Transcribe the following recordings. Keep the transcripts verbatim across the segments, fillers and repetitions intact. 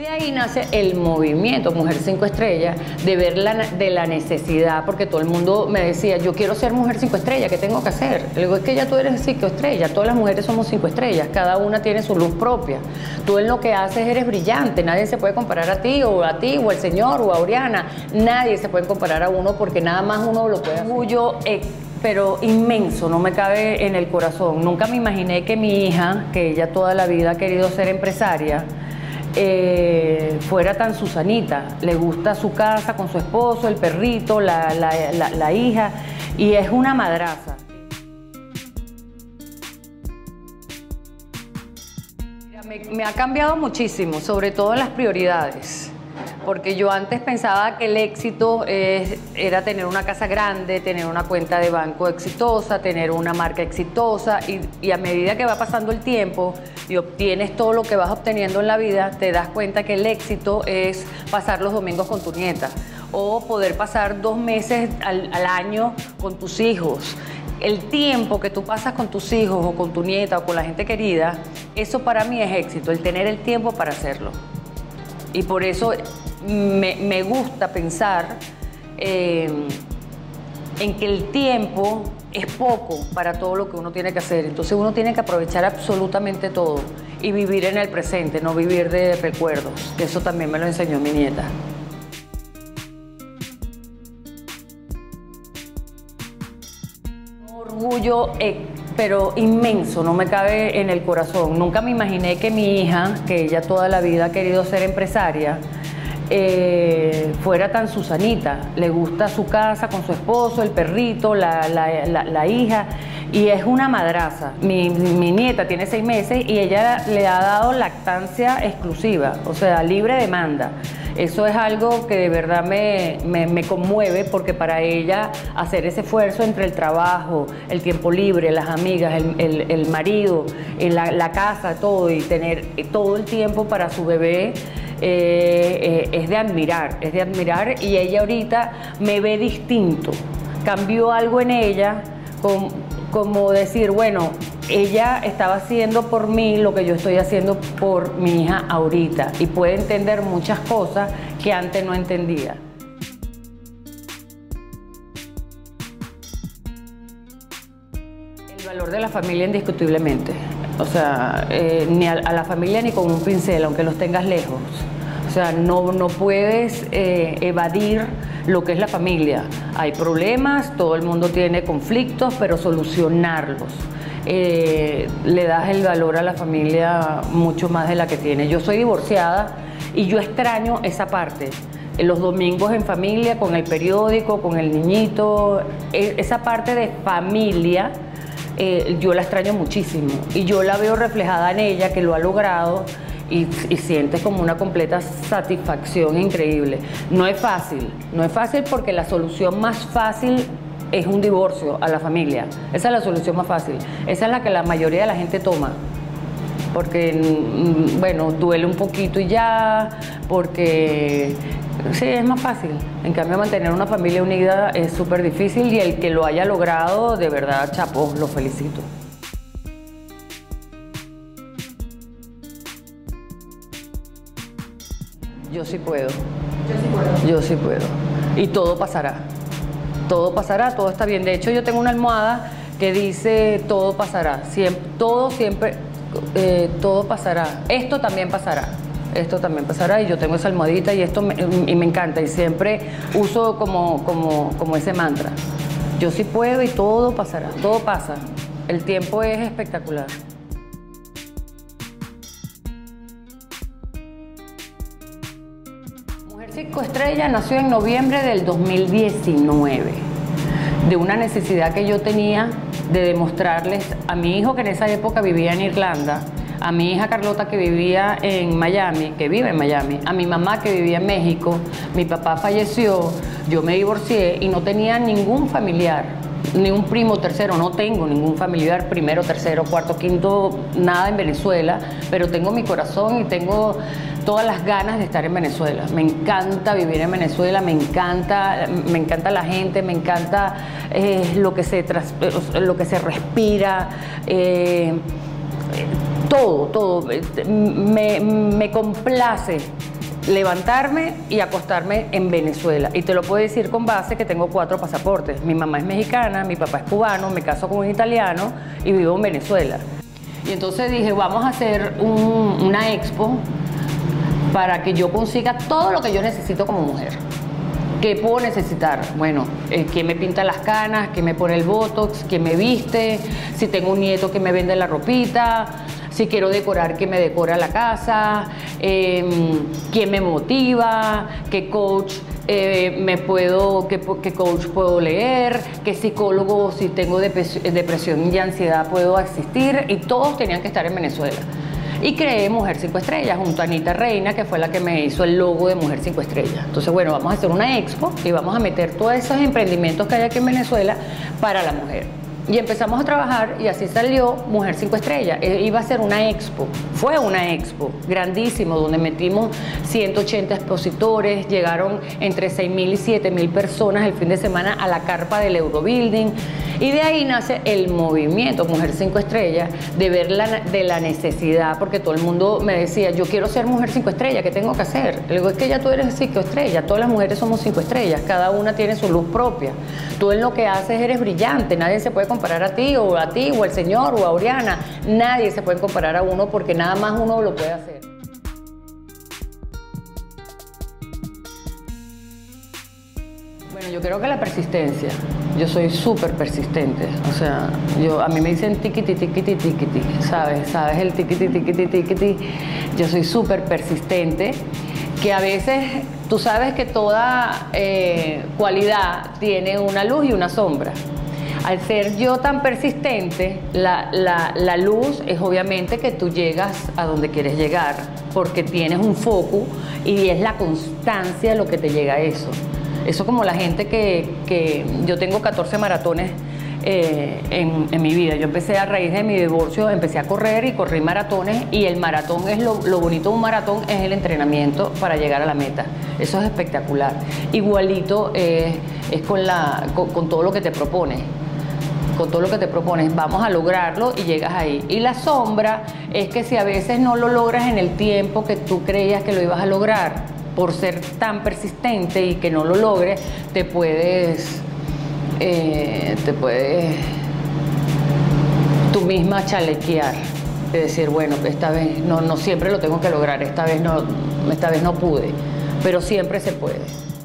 de ahí nace el movimiento Mujer Cinco Estrellas, de ver la, de la necesidad, porque todo el mundo me decía, yo quiero ser mujer cinco estrellas, ¿qué tengo que hacer? Le digo, es que ya tú eres cinco estrellas, todas las mujeres somos cinco estrellas, cada una tiene su luz propia. Tú en lo que haces eres brillante, nadie se puede comparar a ti, o a ti, o al Señor, o a Oriana, nadie se puede comparar a uno porque nada más uno lo puede hacer. Orgullo, eh, pero inmenso, no me cabe en el corazón. Nunca me imaginé que mi hija, que ella toda la vida ha querido ser empresaria, Eh, fuera tan Susanita. Le gusta su casa con su esposo, el perrito, la, la, la, la hija, y es una madraza. Mira, me, me ha cambiado muchísimo, sobre todo en las prioridades, porque yo antes pensaba que el éxito es, era tener una casa grande, tener una cuenta de banco exitosa, tener una marca exitosa, y, y a medida que va pasando el tiempo y obtienes todo lo que vas obteniendo en la vida, te das cuenta que el éxito es pasar los domingos con tu nieta o poder pasar dos meses al, al año con tus hijos. El tiempo que tú pasas con tus hijos o con tu nieta o con la gente querida, eso para mí es éxito, el tener el tiempo para hacerlo. Y por eso me, me gusta pensar eh, en que el tiempo es poco para todo lo que uno tiene que hacer. Entonces uno tiene que aprovechar absolutamente todo y vivir en el presente, no vivir de recuerdos. Eso también me lo enseñó mi nieta. Un orgullo, eh, pero inmenso, no me cabe en el corazón. Nunca me imaginé que mi hija, que ella toda la vida ha querido ser empresaria, Eh, fuera tan Susanita. Le gusta su casa con su esposo, el perrito, la, la, la, la hija, y es una madraza. Mi, mi nieta tiene seis meses y ella le ha dado lactancia exclusiva, o sea, libre demanda. Eso es algo que de verdad me, me, me conmueve, porque para ella hacer ese esfuerzo entre el trabajo, el tiempo libre, las amigas, el, el, el marido, la, la casa, todo, y tener todo el tiempo para su bebé, Eh, eh, es de admirar, es de admirar, y ella ahorita me ve distinto. Cambió algo en ella, con, como decir, bueno, ella estaba haciendo por mí lo que yo estoy haciendo por mi hija ahorita, y puede entender muchas cosas que antes no entendía. El valor de la familia indiscutiblemente. O sea, eh, ni a, a la familia ni con un pincel, aunque los tengas lejos. O sea, no, no puedes eh, evadir lo que es la familia. Hay problemas, todo el mundo tiene conflictos, pero solucionarlos. Eh, le das el valor a la familia mucho más de la que tiene. Yo soy divorciada y yo extraño esa parte. Los domingos en familia, con el periódico, con el niñito, esa parte de familia. Eh, yo la extraño muchísimo y yo la veo reflejada en ella, que lo ha logrado, y, y sientes como una completa satisfacción increíble. No es fácil, no es fácil, porque la solución más fácil es un divorcio a la familia. Esa es la solución más fácil, esa es la que la mayoría de la gente toma, porque, bueno, duele un poquito y ya, porque sí, es más fácil. En cambio, mantener una familia unida es súper difícil, y el que lo haya logrado, de verdad, chapó, lo felicito. Yo sí puedo. Yo sí puedo. Yo sí puedo. Y todo pasará. Todo pasará, todo está bien. De hecho, yo tengo una almohada que dice todo pasará. Siempre, todo siempre, eh, todo pasará. Esto también pasará. Esto también pasará, y yo tengo esa almohadita, y esto me, y me encanta, y siempre uso como, como, como ese mantra. Yo sí puedo y todo pasará, todo pasa. El tiempo es espectacular. Mujer Cinco Estrellas nació en noviembre del dos mil diecinueve, de una necesidad que yo tenía de demostrarles a mi hijo, que en esa época vivía en Irlanda, a mi hija Carlota, que vivía en Miami, que vive en Miami, a mi mamá, que vivía en México. Mi papá falleció, yo me divorcié y no tenía ningún familiar, ni un primo tercero, no tengo ningún familiar primero, tercero, cuarto, quinto, nada en Venezuela, pero tengo mi corazón y tengo todas las ganas de estar en Venezuela. Me encanta vivir en Venezuela, me encanta, me encanta la gente, me encanta eh, lo, que se tras, lo que se respira, eh, todo, todo. Me, me complace levantarme y acostarme en Venezuela. Y te lo puedo decir con base que tengo cuatro pasaportes. Mi mamá es mexicana, mi papá es cubano, me caso con un italiano y vivo en Venezuela. Y entonces dije, vamos a hacer un, una expo para que yo consiga todo lo que yo necesito como mujer. ¿Qué puedo necesitar? Bueno, eh, ¿quién me pinta las canas? ¿Quién me pone el botox? ¿Quién me viste? Si tengo un nieto, que me vende la ropita. Si quiero decorar, ¿quién me decora la casa? Eh, ¿Quién me motiva? ¿Qué coach eh, me puedo, qué, qué coach puedo leer? ¿Qué psicólogo, si tengo depresión y ansiedad, puedo asistir? Y todos tenían que estar en Venezuela. Y creé Mujer cinco Estrellas junto a Anita Reina, que fue la que me hizo el logo de Mujer cinco Estrellas. Entonces, bueno, vamos a hacer una expo y vamos a meter todos esos emprendimientos que hay aquí en Venezuela para la mujer. Y empezamos a trabajar y así salió Mujer cinco Estrellas. Eh, iba a ser una expo, fue una expo grandísimo, donde metimos ciento ochenta expositores, llegaron entre seis mil y siete mil personas el fin de semana a la carpa del Eurobuilding. Y de ahí nace el movimiento Mujer cinco Estrellas, de ver la, de la necesidad, porque todo el mundo me decía, yo quiero ser Mujer cinco Estrellas, ¿qué tengo que hacer? Le digo, es que ya tú eres cinco estrellas, todas las mujeres somos cinco estrellas, cada una tiene su luz propia. Tú en lo que haces eres brillante, nadie se puede comparar a ti, o a ti, o al Señor, o a Oriana, nadie se puede comparar a uno porque nada más uno lo puede hacer. Bueno, yo creo que la persistencia. Yo soy súper persistente. O sea, yo, a mí me dicen tiquiti, tiquiti, tiquiti. ¿Sabes? ¿Sabes el tiquiti, tiquiti, tiquiti? Yo soy súper persistente. Que a veces tú sabes que toda eh, cualidad tiene una luz y una sombra. Al ser yo tan persistente, la, la, la luz es obviamente que tú llegas a donde quieres llegar, porque tienes un foco y es la constancia lo que te llega a eso. Eso como la gente que, que yo tengo catorce maratones eh, en, en mi vida. Yo empecé a raíz de mi divorcio, empecé a correr y corrí maratones, y el maratón es lo, lo bonito de un maratón es el entrenamiento para llegar a la meta. Eso es espectacular. Igualito eh, es con, la, con, con todo lo que te propones. Con todo lo que te propones, vamos a lograrlo y llegas ahí. Y la sombra es que si a veces no lo logras en el tiempo que tú creías que lo ibas a lograr, por ser tan persistente y que no lo logres, te puedes, eh, te puedes tú misma chalequear, de decir, bueno, esta vez no, no siempre lo tengo que lograr, esta vez no, esta vez no pude, pero siempre se puede.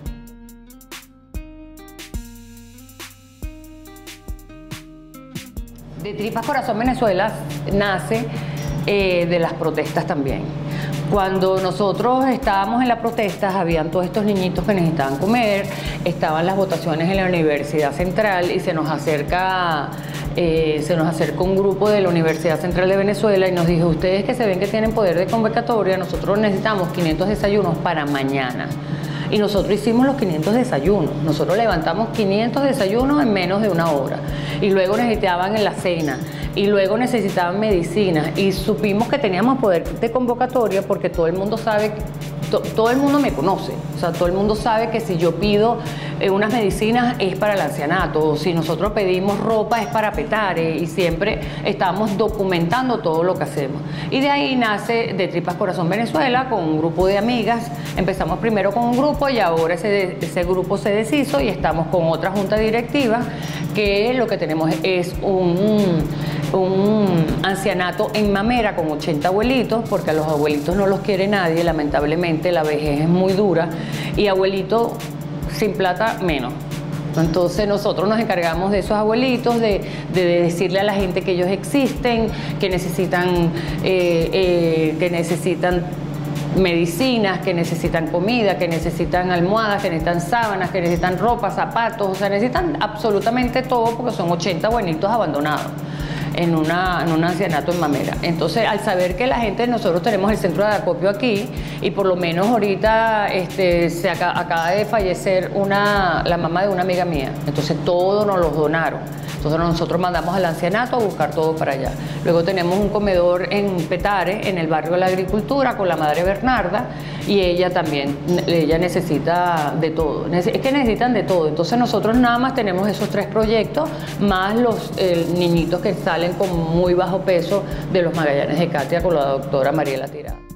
De Tripas Corazón Venezuela nace eh, de las protestas también. Cuando nosotros estábamos en las protestas, habían todos estos niñitos que necesitaban comer, estaban las votaciones en la Universidad Central y se nos acerca, eh, se nos acerca un grupo de la Universidad Central de Venezuela y nos dijo, ustedes que se ven que tienen poder de convocatoria, nosotros necesitamos quinientos desayunos para mañana. Y nosotros hicimos los quinientos desayunos, nosotros levantamos quinientos desayunos en menos de una hora. Y luego necesitaban en la cena, y luego necesitaban medicinas, y supimos que teníamos poder de convocatoria porque todo el mundo sabe, to, todo el mundo me conoce, o sea, todo el mundo sabe que si yo pido eh, unas medicinas es para el ancianato, o si nosotros pedimos ropa es para Petare, y siempre estamos documentando todo lo que hacemos. Y de ahí nace De Tripas Corazón Venezuela con un grupo de amigas. Empezamos primero con un grupo y ahora ese, ese grupo se deshizo y estamos con otra junta directiva que lo que tenemos es un, un ancianato en Mamera con ochenta abuelitos, porque a los abuelitos no los quiere nadie, lamentablemente la vejez es muy dura, y abuelito sin plata menos. Entonces nosotros nos encargamos de esos abuelitos, de, de decirle a la gente que ellos existen, que necesitan, eh, eh, que necesitan medicinas, que necesitan comida, que necesitan almohadas, que necesitan sábanas, que necesitan ropa, zapatos, o sea, necesitan absolutamente todo porque son ochenta abuelitos abandonados en, una, en un ancianato en Mamera. Entonces, al saber que la gente, nosotros tenemos el centro de acopio aquí y por lo menos ahorita este, se acaba, acaba de fallecer una, la mamá de una amiga mía, entonces todo nos los donaron. Entonces nosotros mandamos al ancianato a buscar todo para allá. Luego tenemos un comedor en Petare, en el barrio de la Agricultura, con la madre Bernarda, y ella también, ella necesita de todo. Es que necesitan de todo. Entonces nosotros nada más tenemos esos tres proyectos, más los eh, niñitos que salen con muy bajo peso de los Magallanes de Catia con la doctora Mariela Tirado.